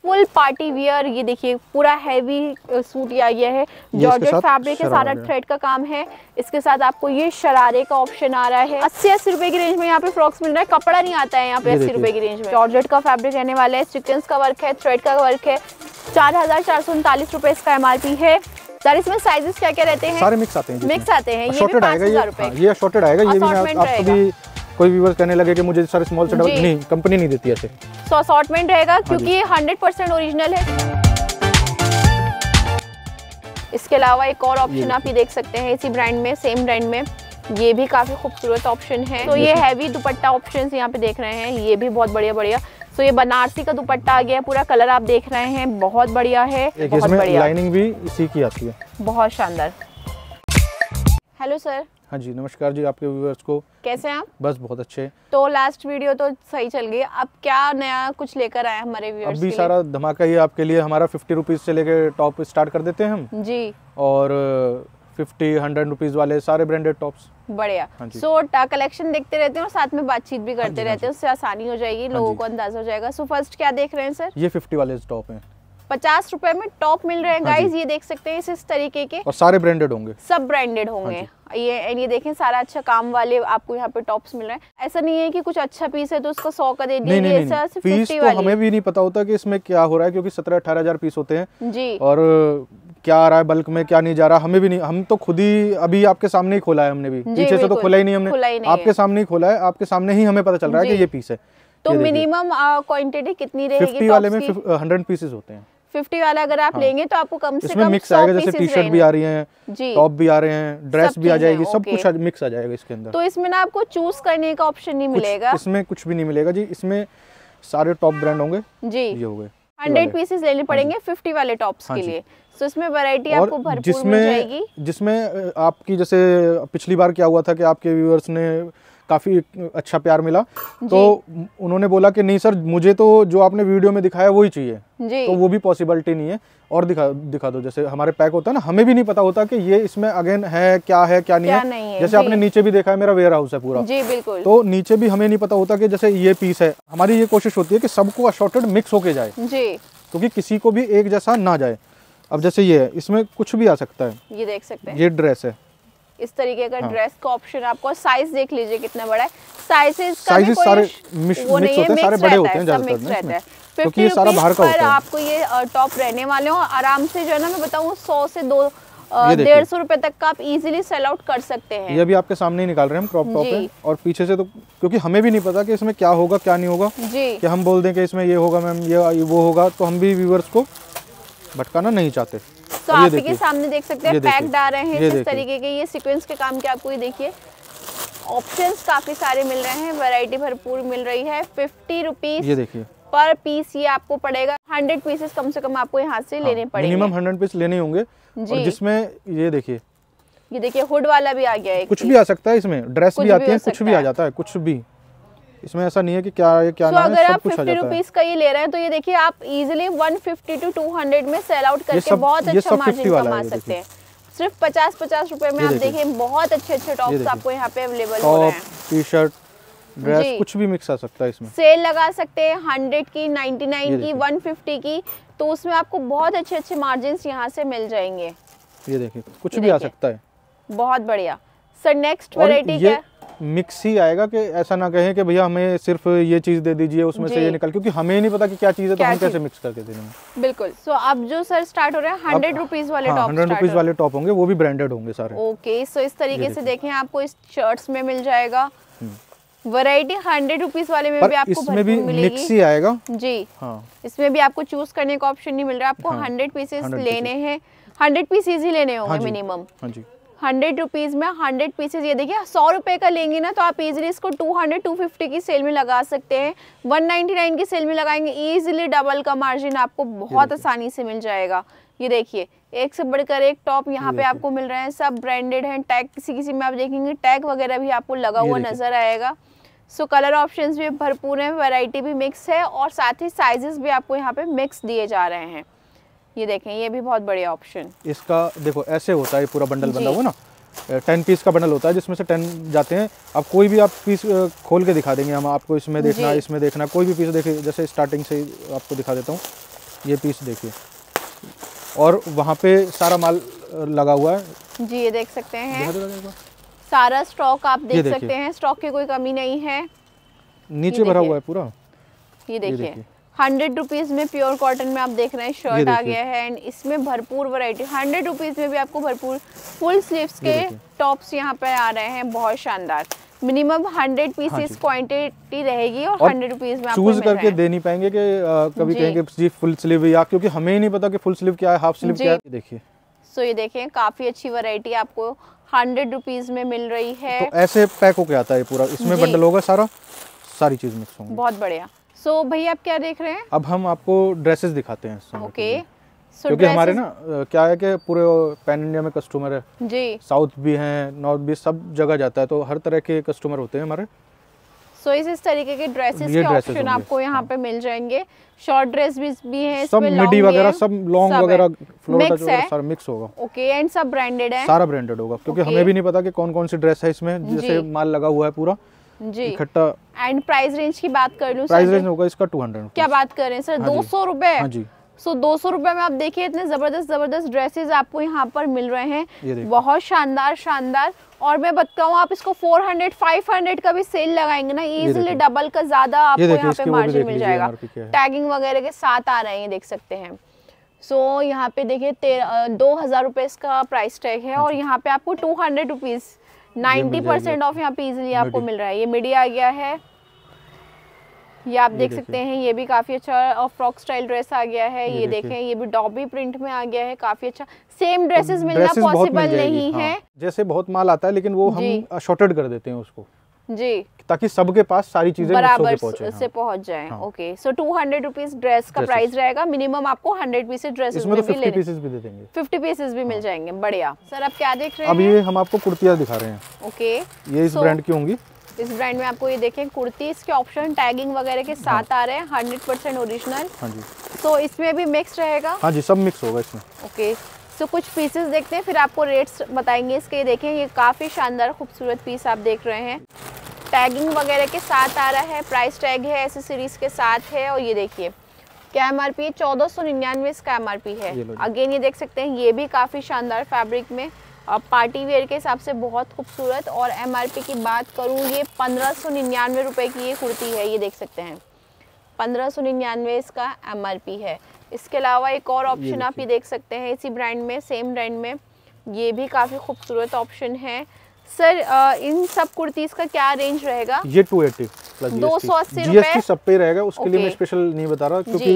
Full party wear. ये देखिए पूरा हैवी सूट आ गया है, जॉर्जेट फैब्रिक के सारा थ्रेड का काम है। इसके साथ आपको ये शरारे का ऑप्शन आ रहा है। 80-80 रुपए की रेंज में यहाँ पे फ्रॉक्स मिल रहा है। कपड़ा नहीं आता है यहाँ पे 80 रुपए की रेंज में। जॉर्जेट का फैब्रिक रहने वाला है, सीक्वेंस का वर्क है, थ्रेड का वर्क है। 4439 रुपए इसका MRP है। सर इसमें साइजेस क्या क्या रहते हैं? सारे मिक्स आते हैं। मिक्स आते हैं। ये भी 5000 रुपए। ये शॉर्टेड आएगा। ये भी आपको भी कोई व्यूअर्स कहने लगे कि मुझे सर स्मॉल से डबल, नहीं, कंपनी नहीं देती ऐसे। सो असॉर्टमेंट रहेगा क्योंकि ये 100% ओरिजिनल है। इसके अलावा एक और ऑप्शन आप ये देख सकते हैं इसी ब्रांड में, सेम ब्रांड में, ये भी काफी खूबसूरत ऑप्शन है। तो ये हैवी दुपट्टा ऑप्शंस यहाँ पे देख रहे हैं, ये भी बहुत बढ़िया। तो ये बनारसी का दुपट्टा आ गया, पूरा कलर आप देख रहे हैं, बहुत बढ़िया है, बहुत बढ़िया। लाइनिंग भी इसी की आती है, बहुत शानदार। Hello sir. हाँ जी नमस्कार जी, आपके व्यूअर्स को कैसे हैं आप? बस बहुत अच्छे। तो लास्ट वीडियो तो सही चल गई, अब क्या नया कुछ लेकर आए हमारे व्यूअर्स के लिए? अभी सारा धमाका ही आपके लिए। हमारा 50 रुपीज से लेके टॉप स्टार्ट कर देते हैं हम जी, और 50-100 रुपीज वाले सारे ब्रांडेड टॉप्स। बढ़िया। सो कलेक्शन देखते रहते हैं और साथ में बातचीत भी करते रहते हैं, उससे आसानी हो जाएगी, लोगों को अंदाजा हो जाएगा। सो फर्स्ट क्या देख रहे हैं सर? ये 50 वाले टॉप हैं, 50 रुपए में टॉप मिल रहे हैं गाइस। ये देख सकते हैं इस तरीके के, और सारे ब्रांडेड होंगे, सब ब्रांडेड होंगे। ये देखें सारा अच्छा काम वाले आपको यहाँ पे टॉप्स मिल रहे हैं। ऐसा नहीं है कि कुछ अच्छा पीस है तो उसको 100 का दे दीजिए। ऐसा पीस तो हमें भी नहीं पता होता कि इसमें क्या हो रहा है, क्योंकि 17-18 हजार पीस होते हैं जी, और क्या आ रहा है बल्क में क्या नहीं जा रहा हमें भी नहीं। हम तो खुद ही अभी आपके सामने ही खोला है, हमने भी पीछे से तो खोला ही नहीं हमने, आपके सामने ही खोला है, आपके सामने ही हमें पता चल रहा है कि ये पीस है। तो मिनिमम क्वांटिटी कितनी रहेगी? 50 वाले में 100 पीसेस होते हैं। 50 वाला अगर आप लेंगे तो आपको कम से कम मिक्स आएगा, जैसे टी शर्ट भी आ रही हैं, टॉप भी आ रहे हैं, ड्रेस भी आ जाएगी, सब कुछ मिक्स आ जाएगा इसके अंदर। तो इसमें ना आपको चूज करने का ऑप्शन नहीं मिलेगा, इसमें कुछ भी नहीं मिलेगा जी। इसमें सारे टॉप ब्रांड होंगे जी, ये हो गए। 100 पीसेस लेने पड़ेंगे 50 वाले टॉप्स के लिए। तो इसमें वैरायटी आपको भरपूर मिल जाएगी। जिसमें आपकी जैसे पिछली बार क्या हुआ था कि आपके व्यूअर्स ने काफी अच्छा प्यार मिला, तो उन्होंने बोला कि नहीं सर मुझे तो जो आपने वीडियो में दिखाया वही चाहिए जी, तो वो भी पॉसिबिलिटी नहीं है, और दिखा दो। जैसे हमारे पैक होता है ना, हमें भी नहीं पता होता कि ये इसमें अगेन है क्या नहीं है। जैसे आपने नीचे भी देखा है, मेरा वेयर हाउस है पूरा जी, बिल्कुल। तो नीचे भी हमें नहीं पता होता कि जैसे ये पीस है। हमारी ये कोशिश होती है कि सबको असॉर्टेड मिक्स होके जाए जी, क्योंकि किसी को भी एक जैसा ना जाए। अब जैसे ये है, इसमें कुछ भी आ सकता है, ये देख सकते हैं, ये ड्रेस है, इस तरीके का ड्रेस का ऑप्शन आपको। साइज देख लीजिए कितना बड़ा है, साइजेस सारे मिक्स होते हैं, सारे बड़े होते हैं ज्यादातर, क्योंकि ये सारा बाहर का होता है। आपको ये टॉप रहने वाले हो आराम से, जो है ना मैं बताऊं 100 से 150 रुपए तक का आप इजीली सेल आउट कर सकते हैं। ये भी आपके सामने ही निकाल रहे हैं हम, क्रॉप टॉप है, और पीछे से तो क्योंकि हमें भी नहीं पता कि इसमें क्या होगा क्या नहीं होगा जी, कि हम बोल दें कि इसमें ये होगा मैम, ये वो होगा, तो हम भी व्यूअर्स को भटकाना नहीं चाहते। तो आप के सामने देख सकते हैं पैक आ रहे हैं इस तरीके के, ये सीक्वेंस के काम के आपको ये देखिए ऑप्शंस काफी सारे मिल रहे हैं, वैरायटी भरपूर मिल रही है। 50 रुपीज ये देखिए पर पीस ये आपको पड़ेगा। 100 पीसेस कम से कम आपको यहाँ से लेने पड़ेंगे, मिनिमम 100 पीस लेने होंगे। और जिसमें ये देखिए हुड वाला भी आ गया है, कुछ भी आ सकता है इसमें, ड्रेस भी आती है, कुछ भी आ जाता है, कुछ भी इसमें ऐसा नहीं है कि क्या है क्या ना है, अगर आप 50 रुपीज का ये ले रहे हैं तो ये देखिए आप इजीली 150 to 200 में सेल आउट करके बहुत अच्छा मार्जिन कमा सकते हैं। सिर्फ 50-50 रुपए में आप देखिए बहुत अच्छे टॉप्स आपको यहाँ पे अवेलेबल हो रहे हैं। टी शर्ट ड्रेस कुछ भी मिक्स आ सकता है इसमें। सेल लगा सकते हैं 100 की, 99 की, 150 की, तो उसमें आपको बहुत अच्छे मार्जिन यहाँ से मिल जाएंगे। ये देखिए कुछ भी आ सकता है, बहुत बढ़िया। सर नेक्स्ट वैरायटी क्या है? मिक्स ही आएगा, कि ऐसा ना कहें कि भैया हमें सिर्फ ये चीज दे दीजिए उसमें से ये निकल, क्योंकि हमें नहीं पता कि क्या चीज है, तो हम कैसे मिक्स करके दे देंगे। बिल्कुल। सो अब जो सर स्टार्ट हो रहे हैं 100 रुपीज वाले टॉप, 100 रुपीज वाले टॉप होंगे, वो भी ब्रांडेड होंगे सारे। ओके, सो इस तरीके से देखें आपको इस शर्ट्स में मिल जाएगा वैरायटी। 100 रुपीज वाले में भी आपको इसमें भी मिक्स ही आएगा जी, हाँ। इसमें भी आपको चूज करने का ऑप्शन नहीं मिल रहा, आपको 100 पीसेस लेने हैं, 100 पीसेस ही लेने होंगे मिनिमम। 100 रुपीज में 100 पीसेस, ये देखिए 100 रुपए का लेंगे ना तो आप इजीली इसको 200-250 की सेल में लगा सकते हैं, 199 की सेल में लगाएंगे, इजीली डबल का मार्जिन आपको बहुत आसानी से मिल जाएगा। ये देखिए एक से बढ़कर एक टॉप यहाँ पे आपको मिल रहे हैं, सब ब्रांडेड हैं। टैग किसी में आप देखेंगे टैग वगैरह भी आपको लगा हुआ नजर आएगा। सो कलर ऑप्शंस भी भरपूर हैं, वैरायटी भी मिक्स है, और साथ ही साइजेस भी आपको यहाँ पे मिक्स दिए जा रहे हैं। ये देखें ये भी बहुत बढ़िया ऑप्शन। इसका देखो ऐसे होता है, पूरा बंडल बना हुआ ना, 10 पीस का बंडल होता है, जिसमें से 10 जाते हैं। अब कोई भी आप पीस खोल के दिखा देंगे हम आपको, इसमें देखना, इसमें देखना, कोई भी पीस देखिए, जैसे स्टार्टिंग से आपको दिखा देता हूँ। ये पीस देखिए, और वहाँ पे सारा माल लगा हुआ है जी, ये देख सकते हैं सारा स्टॉक आप देख सकते हैं, स्टॉक की कोई कमी नहीं है, नीचे भरा हुआ है पूरा। ये देखिए 100 रुपीज में प्योर कॉटन में आप देख रहे हैं शर्ट आ गया है, एंड इसमें भरपूर वैरायटी। 100 रुपीज में भी आपको भरपूर फुल स्लीव्स के टॉप्स यहाँ पे आ रहे हैं, बहुत शानदार। मिनिमम 100 पीसेस क्वांटिटी रहेगी और 100 रुपीज में आपको चूज करके दे नहीं पाएंगे कि कभी कहेंगे जी फुल स्लीव, या क्योंकि हमें ही नहीं पता कि फुल स्लीव क्या है, हाफ स्लीव क्या है। देखिए सो ये देखें काफी अच्छी वैरायटी आपको 100 रुपीज में मिल रही है। तो ऐसे पैक होके आता है पूरा, इसमें बंडल होगा सारा, सारी चीज मिक्स होंगी। बहुत बढ़िया। सो भैया आप क्या देख रहे हैं? अब हम आपको ड्रेसेस दिखाते हैं। ओके, क्योंकि हमारे ना क्या है कि पूरे पैन इंडिया में कस्टमर है जी, साउथ भी हैं, नॉर्थ भी, सब जगह जाता है, तो हर तरह के कस्टमर होते हैं हमारे। सो इस तरीके के ड्रेसेस के ऑप्शन आपको यहाँ पे मिल जाएंगे। शॉर्ट ड्रेस भी है, सब मिडी वगैरह, सब लॉन्ग वगैरह, मिक्स है, सारा मिक्स होगा। ओके, एंड सब ब्रांडेड है, सारा ब्रांडेड होगा, क्योंकि हमें भी नहीं पता कि कौन कौन सी ड्रेस है इसमें, जैसे माल लगा हुआ है पूरा जी इकट्ठा। एंड प्राइस रेंज की बात कर लूं, प्राइस रेंज होगा इसका 200। क्या बात कर रहे हैं सर, 200 रुपए? हाँ जी। सो 200 रुपए में आप देखिए इतने जबरदस्त ड्रेसेस आपको यहाँ पर मिल रहे हैं, बहुत शानदार। और मैं बताऊँ आप इसको 400 500 का भी सेल लगाएंगे ना, इजीली डबल का ज्यादा आपको यहाँ पे मार्जिन मिल जाएगा। टैगिंग वगैरह के साथ आ रहे हैं, देख सकते हैं। सो यहाँ पे देखिए 2000 रुपए इसका प्राइस टैग है, और यहाँ पे आपको 200 रुपीज 90% ऑफ यहाँ पे इजीली आपको मिल रहा है। ये मिडी आ गया है, ये आप देख सकते हैं, ये भी काफी अच्छा और फ्रॉक स्टाइल ड्रेस आ गया है। ये देखें, ये भी डॉबी प्रिंट में आ गया है, काफी अच्छा। सेम ड्रेसेस मिलना पॉसिबल नहीं है, जैसे बहुत माल आता है, लेकिन वो हम शॉर्टेड कर देते हैं उसको जी, ताकि सबके पास सारी चीजें बराबर से पहुंच जाए। ओके, सो 200 रुपीज ड्रेस का प्राइस रहेगा। मिनिमम आपको 100 पीसेस ड्रेसेस में भी 50 पीसेस भी दे देंगे, 50 पीसेस भी मिल जाएंगे। बढ़िया सर, आप क्या देख रहे हैं? अब ये हम आपको कुर्तियां दिखा रहे हैं। ओके, ये इस ब्रांड की होंगी। इस ब्रांड में आपको ये देखें कुर्ती, इसके ऑप्शन टैगिंग वगैरह के साथ आ रहे हैं, 100% ओरिजिनल। हाँ जी। तो इसमें भी मिक्स रहेगा? हाँ जी, सब मिक्स होगा इसमें। ओके, सो कुछ पीसेस देखते हैं, फिर आपको रेट्स बताएंगे इसके। देखें, ये काफी शानदार खूबसूरत पीस आप देख रहे हैं, टैगिंग वगैरह के साथ आ रहा है, प्राइस टैग है, एसेसरीज के साथ है। और ये देखिए क्या एमआरपी है, 1499 इसका एमआरपी है। अगेन ये देख सकते हैं, ये भी काफी शानदार फैब्रिक में, पार्टी वेयर के हिसाब से बहुत खूबसूरत। और एमआरपी की बात करूँ, ये 1599 रुपए की ये कुर्ती है, ये देख सकते हैं 1599 इसका एमआरपी है। इसके अलावा एक और ऑप्शन आप ये देख सकते हैं इसी ब्रांड में, सेम ब्रांड में, ये भी काफी खूबसूरत ऑप्शन है। सर इन सब कुर्तीज का क्या रेंज रहेगा? ये 280 प्लस 280 जीएसटी सब पे रहेगा, उसके लिए मैं स्पेशल नहीं बता रहा, क्योंकि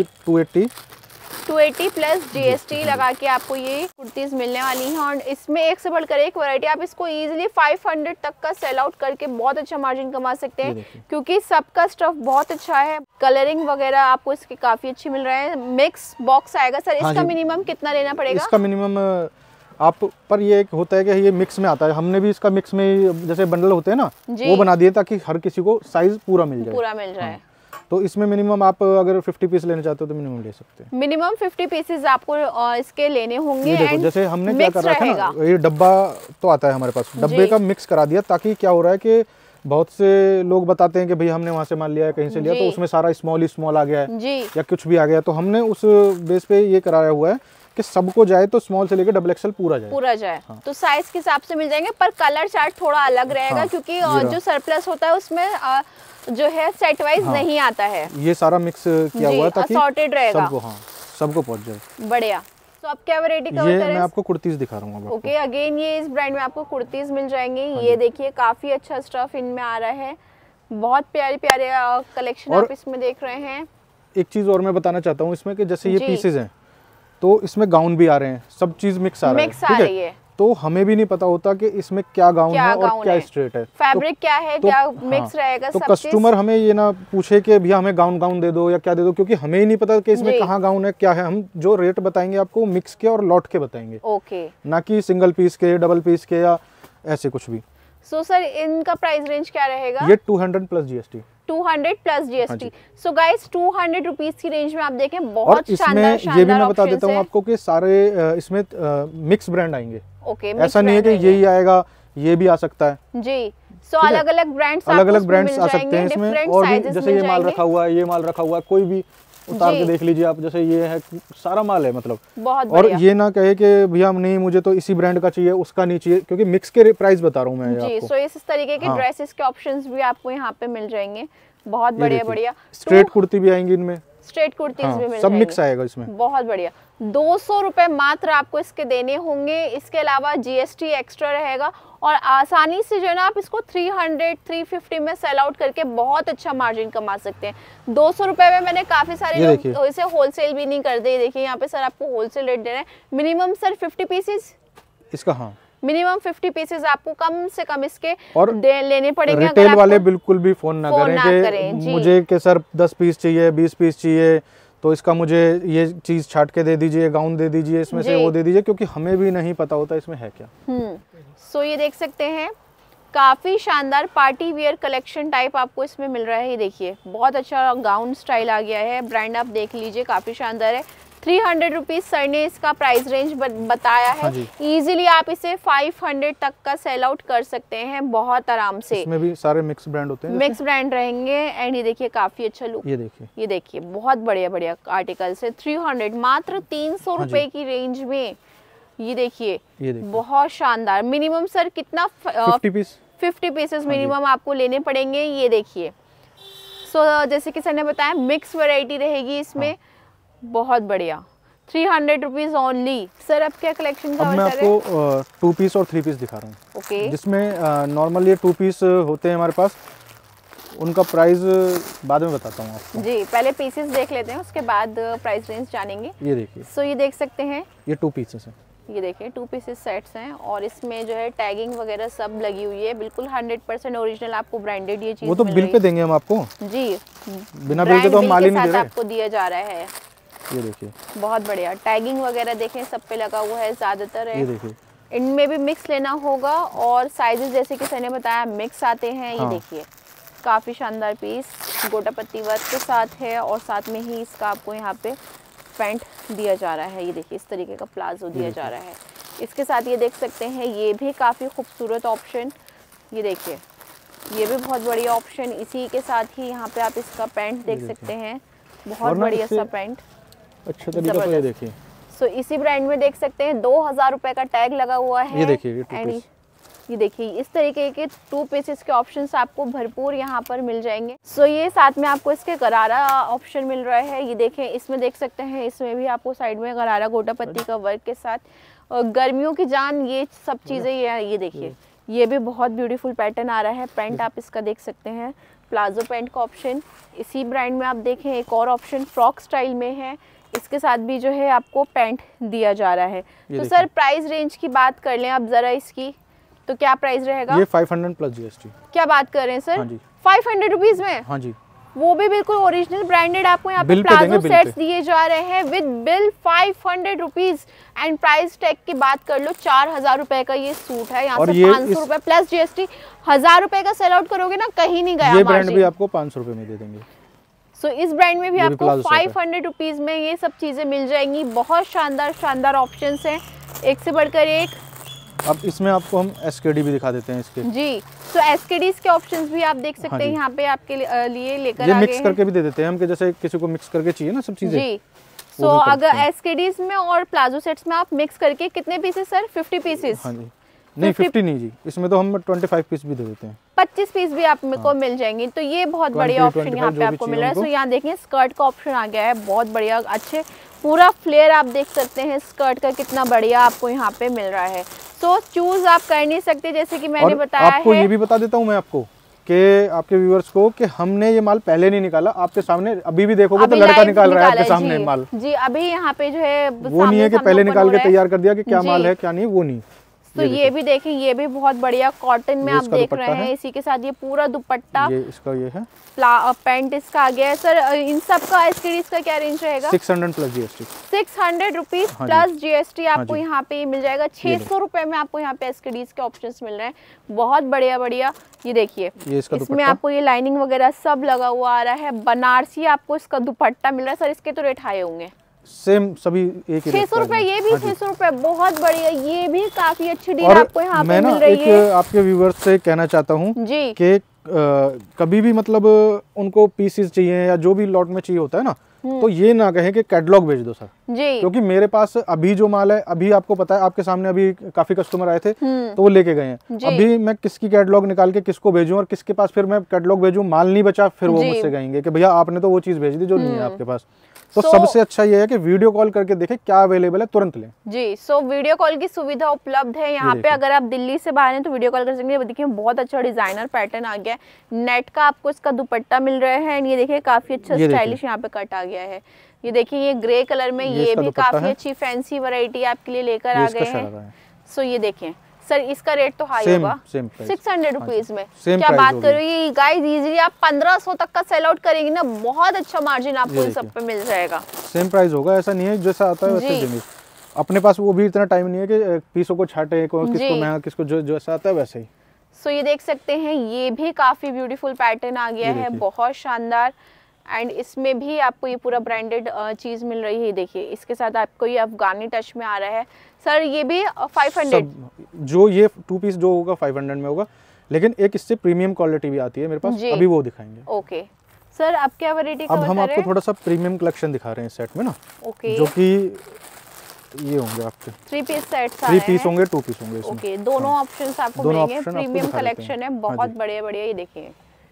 280 प्लस जीएसटी लगा के आपको ये कुर्तीज मिलने वाली हैं। और इसमें एक से बढ़कर एक वैरायटी, आप इसको इजीली 500 तक का सेल आउट करके बहुत अच्छा मार्जिन कमा सकते हैं, क्योंकि सबका स्टफ बहुत अच्छा है। कलरिंग वगैरह आपको इसके काफी अच्छी मिल रहा है। मिक्स बॉक्स आएगा सर, इसका मिनिमम कितना लेना पड़ेगा? इसका मिनिमम आप पर ये एक होता है कि ये मिक्स में आता है, हमने भी इसका मिक्स में जैसे बंडल होते हैं ना, वो बना दिए ताकि हर किसी को साइज पूरा मिल जाए। तो इसमें मिनिमम आप अगर 50 पीस लेना चाहते हो तो मिनिमम ले सकते हैं। मिनिमम 50 पीसेस आपको इसके लेने होंगे। ये देखो, जैसे हमने क्या कर रखा है ना, ये डब्बा तो आता है हमारे पास, डब्बे का मिक्स करा दिया, ताकि क्या हो रहा है कि बहुत से लोग बताते हैं कि भाई हमने वहाँ से माल लिया है, कहीं से लिया, तो उसमें सारा स्मॉल ही स्मॉल आ गया है या कुछ भी आ गया, तो हमने उस बेस पे ये कराया हुआ है कि सबको जाए तो स्मॉल से लेकर डबल एक्सएल पूरा जाए। हाँ। तो साइज के हिसाब से मिल जाएंगे, पर कलर चार्ट थोड़ा अलग रहेगा। हाँ, क्योंकि जो सरप्लस होता है उसमें जो है सेट वाइज नहीं आता है। ये सारा मिक्स किया हुआ है ताकि असॉर्टेड रहेगा, सबको पहुंच जाए। बढ़िया। तो आप क्या वैरायटी कवर कर रहे हैं? मैं आपको कुर्तीज दिखा रहा हूँ। ओके, अगेन ये इस ब्रांड में आपको कुर्तीज मिल जाएंगे। ये देखिए काफी अच्छा स्टफ इनमें आ रहा है, बहुत प्यारे प्यारे कलेक्शन आप इसमें देख रहे हैं। एक चीज और मैं बताना चाहता हूँ इसमें कि जैसे ये पीसेज हैं, तो इसमें गाउन भी आ रहे हैं, सब चीज मिक्स आ रहा है। तो हमें भी नहीं पता होता कि इसमें क्या गाउन है और क्या स्ट्रेट है, फैब्रिक क्या है, क्या मिक्स रहेगा। तो कस्टमर हमें ये ना पूछे कि भैया हमें गाउन दे दो या क्या दे दो, क्योंकि हमें ही नहीं पता कि इसमें कहाँ गाउन है क्या है। हम जो रेट बताएंगे आपको मिक्स के और लॉट के बताएंगे, ना कि सिंगल पीस के, डबल पीस के या ऐसे कुछ भी। सो सर इनका प्राइस रेंज क्या रहेगा? ये 200 plus GST. 200 plus GST. So guys 200 rupees की रेंज में आप देखें, बहुत शानदार ये भी मैं बता देता हूँ आपको कि सारे इसमें मिक्स ब्रांड आएंगे। ऐसा नहीं है कि यही आएगा, ये भी आ सकता है जी। सो अलग-अलग ब्रांड्स आ सकते हैं इसमें, और भी जैसे ये माल रखा हुआ है, ये माल रखा हुआ है, कोई भी उतार के देख लीजिए आप, जैसे ये है सारा माल है मतलब बहुत और ये ना कहे कि भैया नहीं मुझे तो इसी ब्रांड का चाहिए उसका नहीं चाहिए, क्योंकि मिक्स के प्राइस बता रहा हूँ मैं जी। आपको। सो इस तरीके के ड्रेसेस के ऑप्शंस भी आपको यहाँ पे मिल जाएंगे, बहुत बढ़िया बढ़िया। स्ट्रेट कुर्ती भी आएंगी इनमें, स्ट्रेट कुर्तीज भी मिल सब मिक्स आएगा इसमें, बहुत बढ़िया। 200 रुपए मात्र आपको इसके देने होंगे, इसके अलावा जीएसटी एक्स्ट्रा रहेगा और आसानी से जो है ना आप इसको 300-350 में सेल आउट करके बहुत अच्छा मार्जिन कमा सकते हैं। 200 रुपए में मैंने काफी सारे लोग इसे होलसेल भी नहीं कर दे, देखिए यहाँ पे सर आपको होलसेल रेट दे रहे हैं। मिनिमम सर 50 पीसेस इसका, हाँ मिनिमम 50 पीसेस आपको कम से कम इसके और लेने पड़ेंगे। रिटेल वाले बिल्कुल भी फोन ना करें कि मुझे के सर 10 पीस चाहिए 20 पीस चाहिए तो इसका मुझे ये चीज छाट के दे दीजिए, गाउन दे दीजिए, इसमें से वो दे दीजिए, क्योंकि हमें भी नहीं पता होता इसमें है क्या। सो ये देख सकते हैं काफी शानदार पार्टी वियर कलेक्शन टाइप आपको इसमें मिल रहा है। ये देखिए बहुत अच्छा गाउन स्टाइल आ गया है, ब्रांड आप देख लीजिए काफी शानदार है। 300 रुपीज सर ने इसका प्राइस रेंज बताया है। इजीली आप इसे 500 तक का सेल आउट कर सकते हैं बहुत आराम से। इसमें भी सारे मिक्स ब्रांड होते हैं, मिक्स ब्रांड रहेंगे। एंड ये देखिए काफी अच्छा लुक, ये देखिए बहुत बढ़िया बढ़िया आर्टिकल्स है। 300 मात्र 300 रुपए की रेंज में, ये देखिए बहुत शानदार। मिनिमम सर कितना 50 पीसेस मिनिमम आपको लेने पड़ेंगे। ये देखिए सो जैसे कि सर ने बताया मिक्स वैरायटी रहेगी इसमें, बहुत बढ़िया। 300 रुपीज ओनली। सर अब क्या कलेक्शन का अब मैं आपको 2 पीस और 3 पीस दिखा रहा हूँ। ओके। जिसमें नॉर्मल ये 2 पीस होते हैं हमारे पास, उनका प्राइस बाद में बताता हूँ आपको। जी पहले पीसेस देख लेते हैं उसके बाद प्राइस रेंज जानेंगे। ये देखिए सो ये देख सकते हैं ये 2 पीसेस हैं, ये देखिए 2 पीसेस सेट्स हैं और इसमें जो है टैगिंग वगैरह सब लगी हुई है, बिल्कुल 100% ओरिजिनल आपको ब्रांडेड ये चीज वो तो बिल पे देंगे हम आपको जी, बिना बिल के तो हम माल ही नहीं दे रहे, आपको दिया जा रहा है। ये देखिए बहुत बढ़िया टैगिंग वगैरह देखें सब पे लगा हुआ है ज्यादातर है। ये देखिए इनमें भी मिक्स लेना होगा और साइजेस जैसे कि सर ने बताया मिक्स आते हैं। ये देखिए काफी शानदार पीस गोटा पत्ती वर्क के साथ है और साथ में ही इसका आपको यहाँ पे पैंट दिया जा रहा है। ये देखिए इस तरीके का प्लाजो दिया जा रहा है इसके साथ। ये देख सकते हैं ये भी काफी खूबसूरत ऑप्शन, ये देखिए ये भी बहुत बढ़िया ऑप्शन। इसी के साथ ही यहाँ पे आप इसका पैंट देख सकते हैं, बहुत बढ़िया सा पैंट, अच्छा तरीका से। ये देखिए सो इसी ब्रांड में देख सकते हैं 2000 रुपए का टैग लगा हुआ है। ये देखिए ये देखिए इस तरीके के 2 पीसेस के ऑप्शंस आपको भरपूर यहाँ पर मिल जाएंगे। सो ये साथ में आपको इसके गरारा ऑप्शन मिल रहा है। ये देखें इसमें देख सकते हैं इसमें भी आपको साइड में गरारा गोटा पत्ती का वर्क के साथ गर्मियों की जान ये सब चीजें। ये देखिए ये भी बहुत ब्यूटीफुल पैटर्न आ रहा है। पैंट आप इसका देख सकते हैं, प्लाजो पैंट का ऑप्शन। इसी ब्रांड में आप देखें एक और ऑप्शन फ्रॉक स्टाइल में है, इसके साथ भी जो है आपको पैंट दिया जा रहा है। तो सर प्राइस रेंज की बात कर लें आप जरा इसकी, तो क्या प्राइस रहेगा? ये 500 प्लस जीएसटी। क्या बात कर रहे हैं सर? हाँ जी। 500 रुपीज में? हाँ जी। वो भी बिल्कुल ओरिजिनल ब्रांडेड आपको यहाँ पे प्लाजो सेट्स दिए जा रहे हैं with bill 500 rupees. And price tag की बात कर लो 4000 रुपए का ये सूट है, यहाँ से 500 रुपए प्लस जीएसटी 1000 रुपए का सेल आउट करोगे ना कहीं नहीं गया। ये ब्रांड भी आपको 500 रुपए में दे देंगे। सो इस ब्रांड में भी आपको 500 रुपीज में ये सब चीजें मिल जाएंगी। बहुत शानदार शानदार ऑप्शंस हैं, एक से बढ़कर एक। अब इसमें आपको हम एसकेडी भी दिखा देते हैं इसके। जी तो एसकेडीज के ऑप्शंस भी आप देख सकते हैं यहाँ पे आपके लिए लेकर आ गए हैं। ये मिक्स करके भी दे देते हैं हम, कि जैसे किसी को मिक्स करके चाहिए ना सब चीजें। जी सो अगर एसकेडीज में और प्लाजो सेट्स में आप मिक्स करके कितने पीसेस सर? 50 पीसेस? हाँ जी। नहीं 50 नहीं जी, इसमें तो हम 25 पीस भी दे देते हैं। 25 पीस भी आपको मिल जाएंगे। तो ये बहुत बढ़िया ऑप्शन यहाँ पे आपको मिल रहा है। सो यहाँ देखिए स्कर्ट का ऑप्शन आ गया है, बहुत बढ़िया अच्छे पूरा फ्लेयर आप देख सकते हैं स्कर्ट का कितना बढ़िया आपको यहाँ पे मिल रहा है। सो चूज आप कर नहीं सकते जैसे कि मैंने बताया आपको है। ये भी बता देता हूँ मैं आपको कि आपके व्यूअर्स को कि हमने ये माल पहले नहीं निकाला, आपके सामने अभी भी देखोगे तो लड़का निकाल रहा है आपके सामने माल। जी अभी यहाँ पे जो है वो नहीं है कि पहले निकाल के तैयार कर दिया कि क्या माल है क्या नहीं, वो नहीं। तो ये भी देखें ये भी बहुत बढ़िया कॉटन में आप देख रहे हैं। इसी के साथ ये पूरा दुपट्टा, ये इसका ये है पैंट इसका आ गया है। सर इन सब का एसकेडीज का क्या रेंज रहेगा? 600 plus GST. 600 rupees plus GST आपको यहाँ पे मिल जाएगा। 600 रुपए में आपको यहाँ पे एसकेडीज के ऑप्शंस मिल रहे हैं, बहुत बढ़िया बढ़िया। ये देखिए इसमें आपको ये लाइनिंग वगैरह सब लगा हुआ आ रहा है। बनारसी आपको इसका दुपट्टा मिल रहा है। सर इसके तो रेट हाई होंगे? सेम सभी एक ही 600 रुपए, ये भी 600 रुपए, बहुत बढ़िया। ये भी काफी अच्छी डील आपको यहाँ पे मिल रही है। आपके व्यूवर्स से कहना चाहता हूँ कि कभी भी मतलब उनको पीसेस चाहिए या जो भी लॉट में चाहिए होता है ना, तो ये ना कहें कि कैटलॉग भेज दो सर जी, क्योंकि मेरे पास अभी जो माल है, अभी आपको पता है, आपके सामने अभी काफी कस्टमर आए थे तो वो लेके गए हैं। अभी मैं किसकी कैटलॉग निकाल के किसको भेजूं और किसके पास फिर मैं कैटलॉग भेजूं, माल नहीं बचा, फिर वो मुझसे कहेंगे कि भैया आपने तो वो चीज भेज दी जो नहीं है आपके पास। तो सबसे अच्छा ये है कि वीडियो कॉल करके देखें क्या अवेलेबल है, तुरंत लें जी। सो वीडियो कॉल की सुविधा उपलब्ध है यहाँ पे। अगर आप दिल्ली से बाहर हैं तो वीडियो कॉल कर सकते हैं। देखिए बहुत अच्छा डिजाइनर पैटर्न आ गया है, नेट का आपको इसका दुपट्टा मिल रहा है। ये देखिए काफी अच्छा स्टाइलिश यहाँ पे कट आ गया है। ये देखिए ये ग्रे कलर में, ये भी काफी अच्छी फैंसी वैरायटी आपके लिए लेकर आ गए हैं। सो ये देखिए सर, इसका रेट तो हाई होगा 600 रुपीज में। क्या बात करो, ये गाइस इजीली आप 1500 तक का सेल आउट करेंगे ना, बहुत अच्छा मार्जिन आपको इन सब पे मिल जाएगा। सेम प्राइस होगा, ऐसा नहीं है जैसा आता है वैसे देंगे। अपने पास वो भी इतना टाइम नहीं है कि पीसों को छाटे, किसको महंगा किसको जो जैसा आता है वैसे ही। सो ये देख सकते हैं, ये भी काफी ब्यूटीफुल पैटर्न आ गया है, बहुत शानदार। एंड इसमें भी आपको ये पूरा ब्रांडेड चीज मिल रही है। देखिए इसके साथ आपको ये अफगानी टच में आ रहा है सर। ये भी 500, जो ये 2 पीस जो होगा 500 में होगा, लेकिन एक इससे प्रीमियम क्वालिटी भी आती है मेरे पास, अभी वो दिखाएंगे। ओके सर, अब क्या वैरायटी अब हम आपको थोड़ा सा प्रीमियम कलेक्शन दिखा रहे हैं सेट में ना। जो कि ये होंगे आपके 3 पीस सेट्स, 3 पीस होंगे, 2 पीस होंगे इसमें। ओके, दोनों ऑप्शंस आपको मिलेंगे। प्रीमियम कलेक्शन है, बहुत बढ़िया। ये देखिए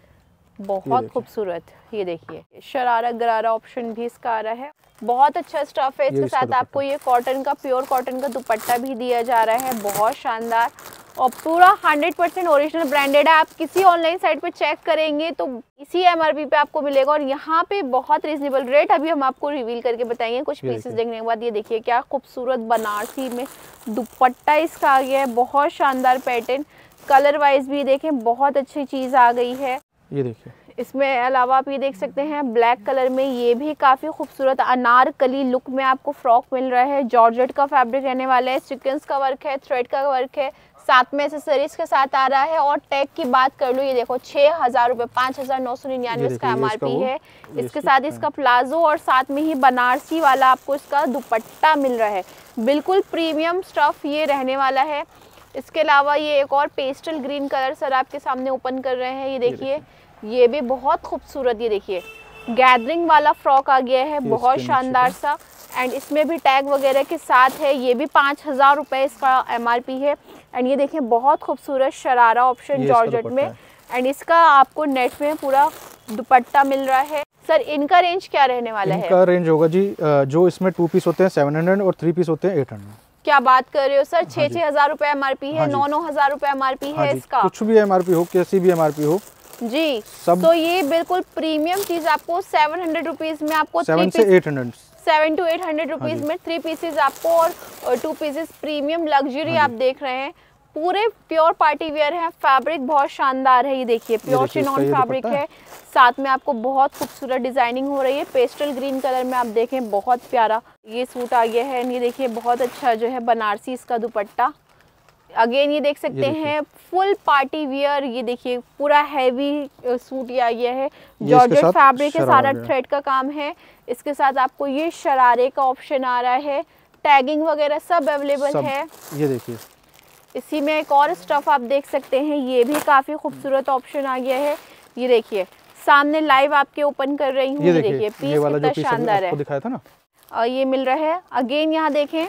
बहुत खूबसूरत। ये देखिए शरारा गरारा ऑप्शन भी इसका आ रहा है, बहुत अच्छा स्टफ है। इसके साथ आपको ये कॉटन का, प्योर कॉटन का दुपट्टा भी दिया जा रहा है, बहुत शानदार। और पूरा 100% ओरिजिनल ब्रांडेड है। आप किसी ऑनलाइन साइट पे चेक करेंगे तो इसी MRP पे आपको मिलेगा, और यहाँ पे बहुत रीजनेबल रेट अभी हम आपको रिवील करके बताएंगे कुछ पीसेस देखने के बाद। ये देखिए क्या खूबसूरत बनारसी में दुपट्टा इसका आ गया है, बहुत शानदार पैटर्न। कलर वाइज भी देखें बहुत अच्छी चीज आ गई है। ये देखिए इसमें अलावा आप ये देख सकते हैं ब्लैक कलर में, ये भी काफी खूबसूरत अनारकली लुक में आपको फ्रॉक मिल रहा है। जॉर्जेट का फैब्रिक रहने वाला है, सीक्वेंस का वर्क है, थ्रेड का वर्क है, साथ में एक्सेसरीज के साथ आ रहा है। और टैग की बात कर लो, ये देखो 6000 रुपये, 5999 इसका MRP है। इसके साथ इसका प्लाजो और साथ में ही बनारसी वाला आपको इसका दुपट्टा मिल रहा है। बिल्कुल प्रीमियम स्टफ ये रहने वाला है। इसके अलावा ये एक और पेस्टल ग्रीन कलर सर आपके सामने ओपन कर रहे हैं। ये देखिए ये भी बहुत खूबसूरत, ये देखिए गैदरिंग वाला फ्रॉक आ गया है, बहुत शानदार सा। एंड इसमें भी टैग वगैरह के साथ है। ये भी 5000 रुपये इसका MRP है। एंड ये देखें बहुत खूबसूरत शरारा ऑप्शन जॉर्जेट में। एंड इसका आपको नेट में पूरा दुपट्टा मिल रहा है। सर इनका रेंज क्या रहने वाला है? इनका रेंज होगा जी, जो इसमें 2 पीस होते हैं 700 और 3 पीस होते हैं 800। क्या बात कर रहे हो सर, 6-6 रुपए MRP है, 9-9 हजार रुपए MRP है इसका। कुछ भी MRP हो, कैसी भी MRP हो जी सब। तो ये बिल्कुल प्रीमियम चीज आपको 700 रुपीज में, आपको 7 से 800, 7 to 800 रुपीज में 3 पीसेज आपको और 2 पीसेस प्रीमियम लग्जरी आप देख रहे हैं। पूरे प्योर पार्टी वेयर है, फैब्रिक बहुत शानदार है। ये देखिए प्योर चिनॉन फैब्रिक है, साथ में आपको बहुत खूबसूरत डिजाइनिंग हो रही है। पेस्टल ग्रीन कलर में आप देखें बहुत प्यारा ये सूट आ गया है। ये देखिए बहुत अच्छा जो है बनारसी इसका दुपट्टा। अगेन ये देख सकते हैं फुल पार्टी वियर। ये देखिए पूरा हैवी सूट ये आ गया है, जॉर्जेट फैब्रिक है, सारा थ्रेड का काम है। इसके साथ आपको ये शरारे का ऑप्शन आ रहा है, टैगिंग वगैरह सब अवेलेबल है। ये देखिए इसी में एक और स्टफ आप देख सकते हैं, ये भी काफी खूबसूरत ऑप्शन आ गया है। ये देखिए सामने लाइव आपके ओपन कर रही हूँ। ये देखिए पीस कितना शानदार है, दिखाया था ना, और ये मिल रहा है। अगेन यहाँ देखें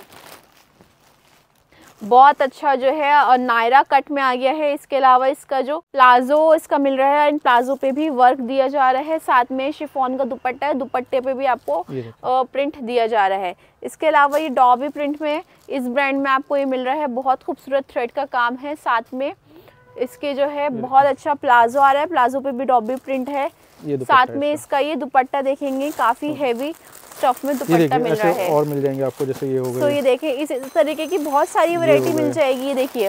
बहुत अच्छा जो है और नायरा कट में आ गया है। इसके अलावा इसका जो प्लाजो इसका मिल रहा है, इन प्लाजो पे भी वर्क दिया जा रहा है। साथ में शिफॉन का दुपट्टा है, दुपट्टे पे भी आपको प्रिंट दिया जा रहा है। इसके अलावा ये डॉबी प्रिंट में इस ब्रांड में आपको ये मिल रहा है, बहुत खूबसूरत थ्रेड का काम है। साथ में इसके जो है बहुत अच्छा प्लाजो आ रहा है, प्लाजो पे भी डॉबी प्रिंट है। साथ में इसका ये दुपट्टा देखेंगे काफी हैवी स्टफ में दुपट्टा मिल रहा है। और मिल जाएंगे आपको, जैसे ये हो गए। तो ये देखें इस तरीके की बहुत सारी वैरायटी मिल जाएगी। ये देखिए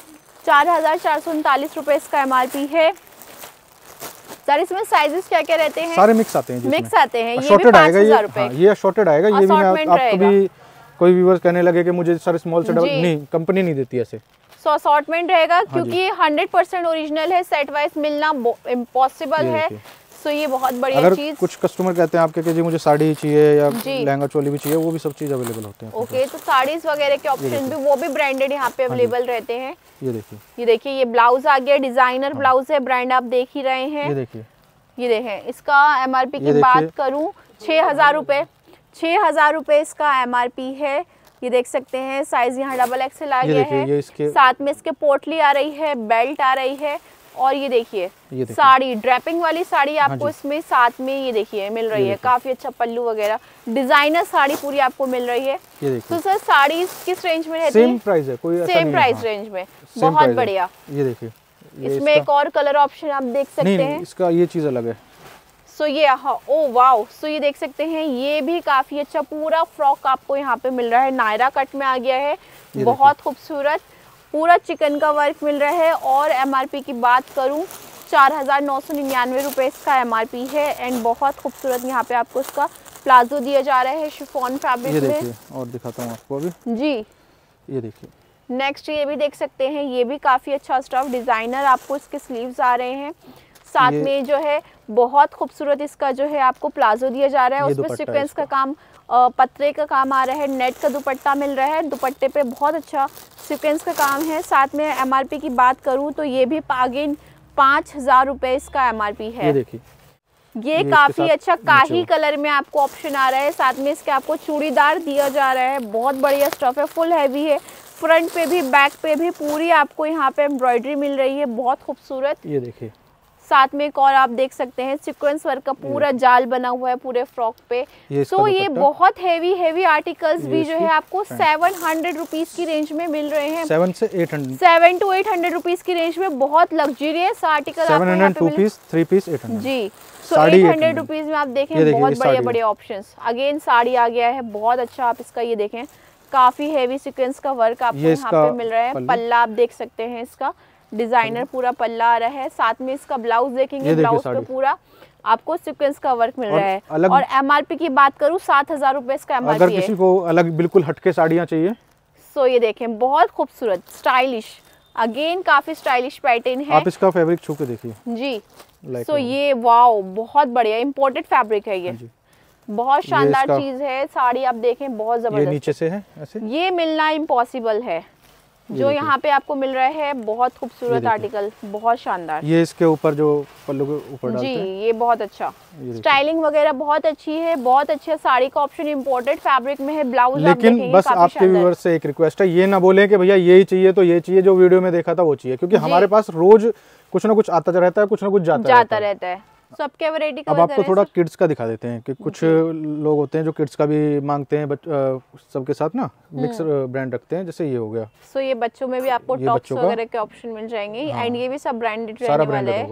4439 रुपए इसका MRP है। सर इसमें साइजेस क्या क्या रहते हैं? सारे मिक्स आते हैं, मिक्स आते हैं। ये भी 5000 रुपए, ये शॉर्टेड आएगा। ये भी आपको भी कोई व्यूअर्स कहने लगे कि मुझे सर स्मॉल से नहीं, कंपनी नहीं देती ऐसे। सो असॉर्टमेंट रहेगा क्योंकि 100% ओरिजिनल है, सेट वाइज मिलना इम्पॉसिबल है। सो ये बहुत बढ़िया चीज। कुछ कस्टमर कहते हैं आपके कि जी मुझे साड़ी ही चाहिए या लहंगा चोली भी चाहिए, वो भी सब चीज अवेलेबल होते हैं। ओके, तो साड़ीज वगैरह के ऑप्शन भी वो भी ब्रांडेड यहाँ पे अवेलेबल रहते हैं। ये देखिए ये ब्लाउज आ गया, डिजाइनर ब्लाउज है, ब्रांड आप देख ही रहे हैं। ये देखिए ये देखें इसका MRP की बात करूं 6,000 रुपए, 6,000 रुपए इसका MRP है। ये देख सकते हैं साइज यहाँ XXL आ गया है, साथ में इसके पोटली आ रही है, बेल्ट आ रही है, और ये देखिए साड़ी, ड्रेपिंग वाली साड़ी आपको इसमें साथ में ये देखिए मिल रही है। काफी अच्छा पल्लू वगैरह, डिजाइनर साड़ी पूरी आपको मिल रही है। तो सर साड़ी किस रेंज में रहती है? सेम प्राइस है, कोई सेम प्राइस रेंज में, बहुत बढ़िया। ये देखिए, इसमें एक और कलर ऑप्शन आप देख सकते हैं। इसका ये चीज अलग है। सो ये ओ वाओ, सो ये देख सकते हैं, ये भी काफी अच्छा पूरा फ्रॉक आपको यहाँ पे मिल रहा है, नायरा कट में आ गया है, बहुत खूबसूरत, पूरा चिकन का वर्क मिल रहा है। और MRP की बात करूं 4,999 रुपए इसका MRP है। एंड बहुत खूबसूरत यहाँ पे आपको इसका प्लाजो दिया जा रहा है शिफॉन फैब्रिक में। देखिए और दिखाता हूँ आपको अभी जी, ये देखिए। नेक्स्ट ये भी देख सकते हैं, ये भी काफी अच्छा स्टफ, डिजाइनर आपको इसके स्लीव्स आ रहे हैं, साथ में जो है बहुत खूबसूरत इसका जो है आपको प्लाजो दिया जा रहा है, उसमें सीक्वेंस का काम, पत्रे का काम आ रहा है, नेट का दुपट्टा मिल रहा है, दुपट्टे पे बहुत अच्छा सीक्वेंस का काम है। साथ में MRP की बात करूं तो ये भी अगेन 5,000 रुपए इसका MRP है। ये देखिए, ये काफी अच्छा काही कलर में आपको ऑप्शन आ रहा है, साथ में इसके आपको चूड़ीदार दिया जा रहा है, बहुत बढ़िया स्टफ है, फुल हैवी है, फ्रंट पे भी बैक पे भी पूरी आपको यहाँ पे एम्ब्रॉयडरी मिल रही है, बहुत खूबसूरत। ये देखिए, साथ में एक और आप देख सकते हैं सीक्वेंस वर्क का पूरा जाल बना हुआ है पूरे फ्रॉक पे। सो ये बहुत हेवी आर्टिकल्स भी जो है आपको 700 रुपीज की रेंज में मिल रहे हैं। 7 to 800 रुपीज की रेंज में बहुत लग्जरियस आर्टिकल 700 पीस, 3 पीस 800 जी। सो 800 रुपीज में आप देखें बहुत बढ़िया ऑप्शंस। अगेन साड़ी आ गया है, बहुत अच्छा, आप इसका ये देखें, काफी हेवी सीक्वेंस का वर्क आपको यहाँ पे मिल रहा है। पल्ला आप देख सकते हैं, इसका डिजाइनर पूरा पल्ला आ रहा है, साथ में इसका ब्लाउज देखेंगे, ब्लाउज पे पूरा आपको सीक्वेंस का वर्क मिल रहा है। और MRP की बात करूँ 7,000 रुपए इसका MRP है। अगर किसी को अलग बिल्कुल हटके साड़ियाँ चाहिए, सो ये देखें, बहुत खूबसूरत, स्टाइलिश, अगेन काफी स्टाइलिश पैटर्न है। आप इसका फैब्रिक छू के देखिए जी। सो ये वाओ, बहुत बढ़िया इम्पोर्टेड फैब्रिक है, ये बहुत शानदार चीज है। साड़ी आप देखें बहुत जबरदस्त, नीचे से है ऐसे, ये मिलना इम्पॉसिबल है जो यहाँ पे आपको मिल रहा है, बहुत खूबसूरत आर्टिकल, बहुत शानदार। ये इसके ऊपर जो पल्लू के ऊपर डालते हैं, जी, ये बहुत अच्छा, स्टाइलिंग वगैरह बहुत अच्छी है, बहुत अच्छा साड़ी का ऑप्शन इम्पोर्टेड फैब्रिक में है। ब्लाउज लेकिन बस आपके व्यूअर्स से एक रिक्वेस्ट है, ये ना बोले कि भैया यही चाहिए तो ये चाहिए, जो वीडियो में देखा था वो चाहिए, क्योंकि हमारे पास रोज कुछ ना कुछ आता रहता है, कुछ ना कुछ जाता रहता है। सबके वैरायटी अब आपको थोड़ा किड्स का दिखा देते हैं कि कुछ लोग होते हैं जो किड्स का भी मांगते हैं, सबके साथ ना मिक्स ब्रांड रखते हैं, जैसे ये हो गया। सो ये बच्चों में भी आपको टॉप्स वगैरह के ऑप्शन मिल जाएंगे। एंड ये भी सब ब्रांडेड रहने वाला है,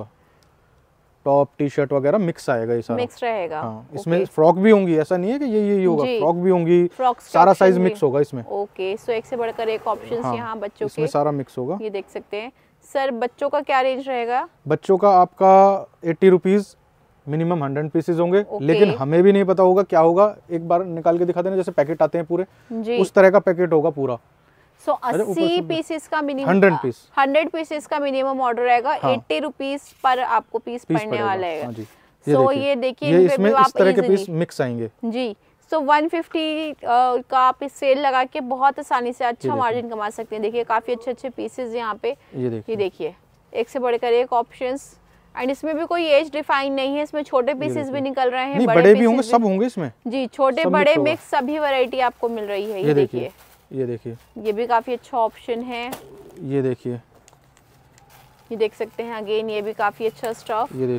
टॉप टी शर्ट वगैरह मिक्स आएगा, ये सारा मिक्स रहेगा। हाँ, इसमें फ्रॉक भी होंगी, ऐसा नहीं है कि ये होगा, फ्रॉक भी होंगी, सारा साइज मिक्स होगा इसमें। ओके, सो एक से बढ़कर एक ऑप्शंस यहाँ बच्चों के, इसमें सारा मिक्स होगा। ये देख सकते हैं। सर बच्चों का क्या रेंज रहेगा? बच्चों का आपका 80 रुपीज, मिनिमम 100 पीसेस होंगे। लेकिन हमें भी नहीं पता होगा क्या होगा, एक बार निकाल के दिखा देना, जैसे पैकेट आते हैं पूरे, उस तरह का पैकेट होगा पूरा। सो 80 पीसेस का मिनिमम, 100 पीसेस का मिनिमम ऑर्डर रहेगा। 80 रुपीज पर आपको पीस पड़ने वाला है। सो ये देखिए, इसमें इस तरह के पीस मिक्स आएंगे जी। सो 150 का आप इस सेल लगा के बहुत आसानी से अच्छा मार्जिन कमा सकते हैं। देखिए काफी अच्छे पीसेस यहाँ पे, ये देखिए, एक से बढ़कर एक ऑप्शंस। एंड इसमें भी कोई एज डिफाइन नहीं है, इसमें छोटे पीसेस भी निकल रहे हैं, बड़े भी होंगे, सब होंगे इसमें जी, छोटे बड़े मिक्स सभी वैरायटी आपको मिल रही है। ये देखिए, ये भी काफी अच्छा ऑप्शन है। ये देखिए, ये देख सकते हैं, अगेन ये भी काफी अच्छा स्टफ। ये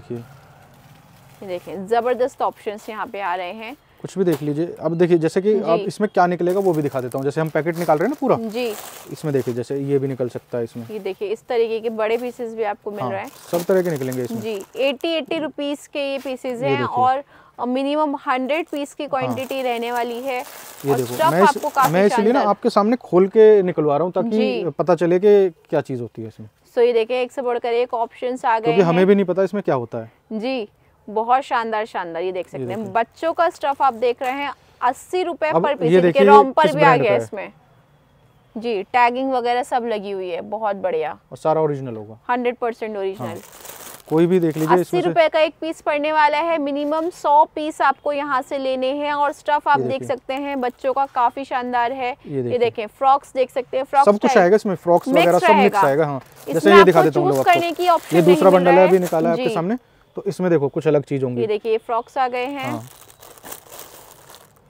देखिए, जबरदस्त ऑप्शंस यहाँ पे आ रहे हैं, कुछ भी देख लीजिए। अब देखिए, जैसे कि अब इसमें क्या निकलेगा वो भी दिखा देता हूँ। जैसे हम पैकेट निकाल रहे हैं ना पूरा जी, इसमें देखिए, जैसे ये भी निकल सकता है इसमें। ये देखिए, इस तरीके के बड़े पीसेस भी आपको मिल रहे हैं, सब तरह के निकलेंगे इसमें जी। 80 रुपीस के ये पीसेस हैं और मिनिमम 100 पीस की क्वांटिटी रहने वाली है। ये देखो, मैं इसलिए ना आपके सामने खोल के निकलवा रहा हूँ ताकि पता चले कि क्या चीज होती है इसमें। सो ये देखिए, एक से बढ़कर एक ऑप्शंस आ गए, क्योंकि हमें भी नहीं पता इसमें क्या होता है जी। बहुत शानदार ये देख सकते हैं। बच्चों का स्टफ आप देख रहे हैं 80 रुपए पर पीस। देखिए, रॉम्पर भी आ गया इसमें जी, टैगिंग वगैरह सब लगी हुई है, बहुत बढ़िया, और सारा ओरिजिनल होगा, 100% ओरिजिनल। कोई भी देख लीजिए। 80 रुपए का एक पीस पड़ने वाला है, मिनिमम 100 पीस आपको यहाँ से लेने हैं। और स्टफ आप देख सकते हैं बच्चों का काफी शानदार है। ये देखें, फ्रॉक्स देख सकते हैं, फ्रॉक्स सब कुछ आएगा इसमें, फ्रॉक्स वगैरह सब मिक्स आएगा। हाँ, जैसे ये दिखा देता हूँ आपको, ये दूसरा बंडल है अभी निकाला है आपके सामने, तो इसमें देखो कुछ अलग चीज होंगी। ये देखिए, फ्रॉक्स आ गए हैं,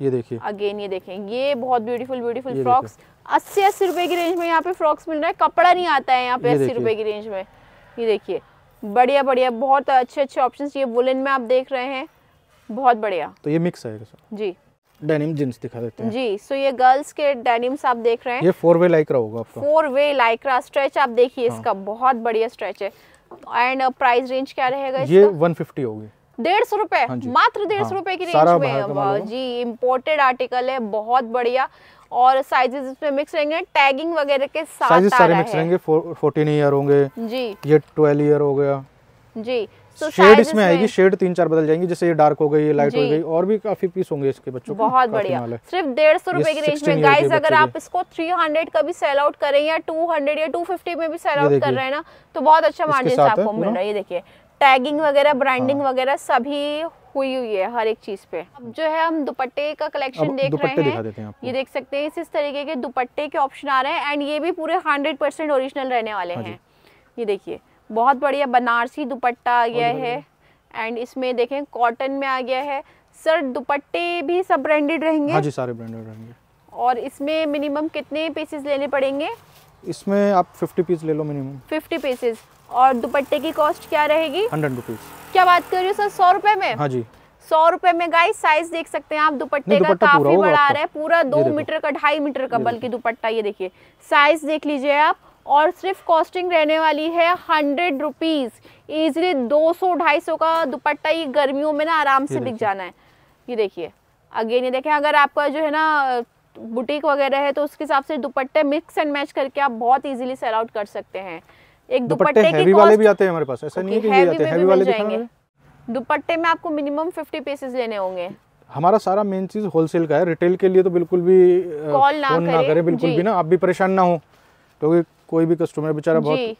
ये देखिए अगेन ये देखें, ये बहुत ब्यूटीफुल फ्रॉक्स 80 रुपए की रेंज में यहाँ पे फ्रॉक्स मिल रहा है। कपड़ा नहीं आता है यहाँ पे 80 रुपए की रेंज में। ये देखिए बढ़िया बहुत अच्छे ऑप्शंस। ये वुलन में आप देख रहे हैं, बहुत बढ़िया। तो ये मिक्स है जी। डेनिम जींस दिखा देते हैं जी। सो ये गर्ल्स के डेनिम्स आप देख रहे हैं। ये 4 वे लाइक्रा होगा आपका। 4 वे लाइक्रा स्ट्रेच आप देखिए इसका, बहुत बढ़िया स्ट्रेच है। एंड प्राइस रेंज क्या रहेगा इसका? ये 150 होगी। 150 रुपए, मात्र 150 रुपए की रेंज में जी। इम्पोर्टेड आर्टिकल है, बहुत बढ़िया। और साइजेस इसमें मिक्स रहेंगे, टैगिंग वगैरह के साथ साइजेस सारे मिक्स रहेंगे। 14 ईयर होंगे जी, ये 12 ईयर हो गया जी। So शेड इसमें आएगी, शेड 3-4 बदल जाएंगी, जैसे ये डार्क हो गई, ये लाइट हो गई, और भी काफी पीस होंगे इसके बच्चों के। बहुत बढ़िया, सिर्फ 150 रुपए की रेंज में गाइस। अगर आप इसको 300 का भी सेल आउट करें या 200 या 250 में भी सेल आउट कर रहे हैं ना, तो बहुत अच्छा मार्जिन आपको मिल रहा है। ये देखिए टैगिंग वगैरह, ब्रांडिंग वगैरह सभी हुई है हर एक चीज पे। अब जो है हम दुपट्टे का कलेक्शन देख रहे हैं। ये देख सकते हैं इस तरीके के दुपट्टे के ऑप्शन आ रहे हैं, एंड ये भी पूरे 100% ओरिजिनल रहने वाले हैं। ये देखिए बहुत बढ़िया बनारसी दुपट्टा आ गया है, एंड इसमें देखें कॉटन में आ गया है। सर दुपट्टे भी सब ब्रांडेड रहेंगे? हाँ जी, सारे ब्रांडेड रहेंगे। और इसमें मिनिमम कितने पीसेस लेने पड़ेंगे? इसमें आप 50 पीस ले लो मिनिमम। 50 पीसेस। और दुपट्टे की कॉस्ट क्या रहेगी? 100 रुपीज। क्या बात कर रहे हो सर, 100 रुपए में? हाँ जी, 100 रुपए में। गाइस साइज देख सकते हैं आप, दुपट्टे का काफी बड़ा आ रहा है, पूरा 2 मीटर का, 2.5 मीटर का बल्कि दुपट्टा। ये देखिए साइज देख लीजिए आप। और सिर्फ कॉस्टिंग रहने वाली है 100 रुपीज। इजिली 200-250 का दुपट्टा ये गर्मियों में ना आराम से बिक जाना है। ये देखिए अगेन, ये देखें अगर आपका जो है ना बुटीक वगैरह है तो उसके हिसाब से दुपट्टे मिक्स एंड मैच करके आप बहुत इजीली सेल आउट कर सकते हैं। एक दुपट्टे की हैवी वाले भी आते हैं हमारे पास, ऐसा नहीं है कि ये आते हैं, हैवी वाले दिखाएंगे। दुपट्टे में आपको मिनिमम 50 पीसेस लेने होंगे। हमारा सारा मेन चीज होलसेल का है, रिटेल के लिए तो बिल्कुल भी कॉल ना करें बिल्कुल भी ना, आप भी परेशान ना हो, क्योंकि कोई भी कस्टमर बेचारा बहुत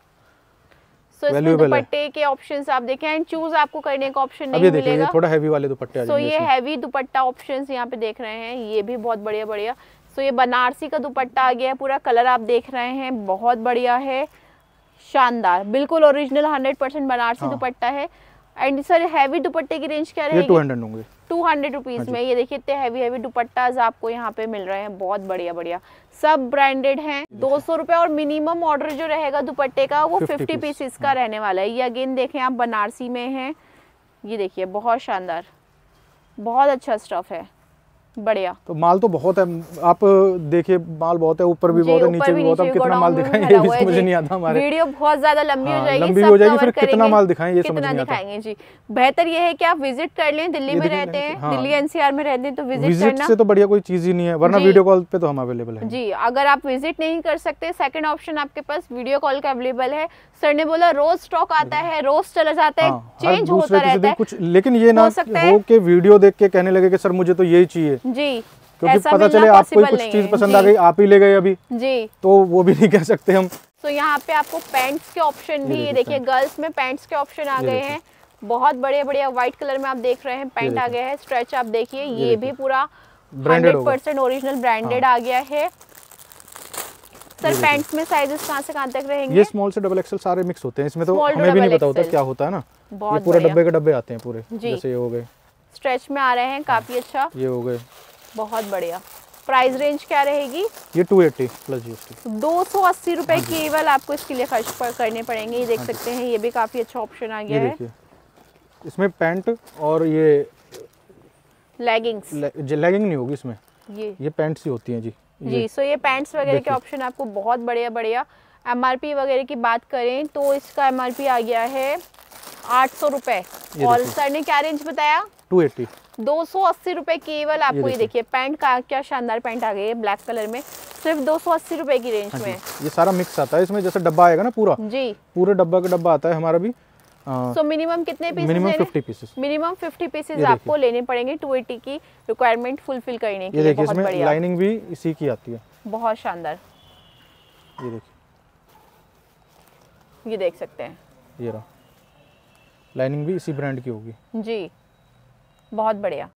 सो इसमें दुपट्टे के ऑप्शंस आप देखें, एंड चूज आपको करने का ऑप्शन नहीं मिलेगा। थोड़ा हैवी वाले दुपट्टे आ जाएंगे। सो ये हैवी दुपट्टा ऑप्शंस यहाँ पे देख रहे हैं, ये भी बहुत बढ़िया। सो ये बनारसी का दुपट्टा आ गया है, पूरा कलर आप देख रहे हैं, बहुत बढ़िया है, शानदार, बिल्कुल ओरिजिनल 100% बनारसी दुपट्टा है। एंड सर हैवी दुपट्टे की रेंज क्या रहेगी? 200 होंगे, 200 रुपीज में। ये देखिए इतने हैवी दुपट्टाज आपको यहाँ पे मिल रहे हैं, बहुत बढ़िया, सब ब्रांडेड हैं। 200 रुपए, और मिनिमम ऑर्डर जो रहेगा दुपट्टे का वो 50 पीसेस का रहने वाला है। ये अगेन देखें आप बनारसी में है, ये देखिए बहुत शानदार, बहुत अच्छा स्टफ है, बढ़िया। तो माल तो बहुत है, आप देखिए माल बहुत है, ऊपर भी बहुत है, नीचे भी बहुत है। कितना माल दिखाएं ये भी समझ नहीं आता हमारे। वीडियो बहुत ज्यादा लंबी हो जाएगी, फिर कितना माल दिखाएं ये समझ नहीं आता। दिखाएंगे जी। बेहतर ये है कि आप विजिट कर लें, दिल्ली में रहते हैं, दिल्ली एनसीआर में रहते हैं तो विजिट करना से तो बढ़िया कोई चीज ही नहीं है, वरना वीडियो कॉल पे तो हम अवेलेबल है जी। अगर आप विजिट नहीं कर सकते, सेकंड ऑप्शन आपके पास वीडियो कॉल का अवेलेबल है। सर ने बोला रोज स्टॉक आता है, रोज चला जाता है, चेंज होता रहता है कुछ, लेकिन ये ना हो कि वीडियो देख के कहने लगे कि सर मुझे तो यही चाहिए जी, क्योंकि पता चले आपको कुछ चीज पसंद आ गई, आप ही ले गए अभी जी, तो वो भी नहीं कह सकते हम। तो यहाँ पे आपको पैंट्स के ऑप्शन भी, ये देखिए गर्ल्स में पैंट्स के ऑप्शन आ गए हैं, बहुत बढ़िया व्हाइट कलर में आप देख रहे हैं पैंट आ गया है। स्ट्रेच आप देखिए, ये भी पूरा 100% ओरिजिनल ब्रांडेड आ गया है। सर पैंट्स में साइजेस कहाँ से कहाँ तक रहेंगे? ये स्मॉल से डबल एक्सेल सारे मिक्स होते हैं, इसमें तो हमें भी नहीं पता होता क्या होता है ना। ये पूरे डब्बे के डब्बे आते हैं पूरे, जैसे ये हो गए, स्ट्रेच में आ रहे हैं, काफी अच्छा, ये हो गए, बहुत बढ़िया। प्राइस रेंज क्या रहेगी? ये 280 प्लस जीएसटी, 280 रुपए केवल आपको इसके लिए खर्च करने पड़ेंगे। ये देख सकते हैं, ये भी काफी अच्छा ऑप्शन आ गया है। इसमें पैंट और ये लेगिंग्स, लेगिंग नहीं होगी इसमें, ये पैंट्स ही होती हैं जी। जी सो ये पैंट्स वगैरह के ऑप्शन आपको बहुत बढ़िया। एमआरपी वगैरह की बात करें तो इसका एमआरपी आ गया है 800 रुपए, और सर ने क्या रेंज बताया? 280, 280 रुपए केवल आपको। ये देखिए पैंट का क्या शानदार पैंट आ गई है ब्लैक कलर में, सिर्फ 280 रुपए की रेंज में। ये सारा मिक्स आता है इसमें, जैसे डब्बा आएगा ना पूरा जी, पूरे डब्बा का डब्बा आता है हमारा भी। सो मिनिमम कितने pieces? Minimum 50 pieces, minimum 50 pieces आपको लेने पड़ेंगे 280 की रिक्वायरमेंट फुलफिल करने के लिए। बहुत बढ़िया, लाइनिंग भी इसी की आती है, बहुत शानदार। ये देखिए, ये देख सकते हैं, ये रहा, लाइनिंग भी इसी ब्रांड की होगी जी, बहुत बढ़िया।